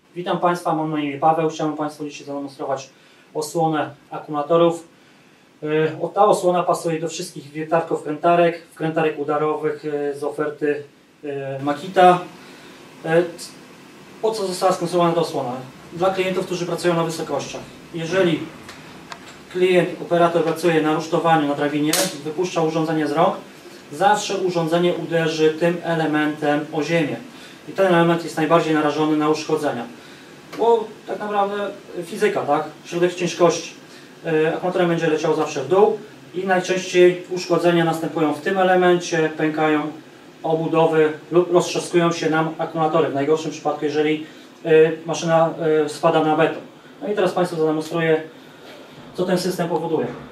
Witam Państwa, mam na imię Paweł. Chciałbym Państwu dzisiaj zademonstrować osłonę akumulatorów. Ta osłona pasuje do wszystkich wkrętarek udarowych z oferty Makita. Po co została skonstruowana ta osłona? Dla klientów, którzy pracują na wysokościach. Jeżeli operator pracuje na rusztowaniu, na drabinie, wypuszcza urządzenie z rąk, zawsze urządzenie uderzy tym elementem o ziemię. I ten element jest najbardziej narażony na uszkodzenia. Bo tak naprawdę fizyka, tak? Środek ciężkości. Akumulatorem będzie leciał zawsze w dół i najczęściej uszkodzenia następują w tym elemencie, pękają obudowy lub roztrzaskują się nam akumulatory. W najgorszym przypadku, jeżeli maszyna spada na beton. No i teraz Państwu zademonstruję, co ten system powoduje.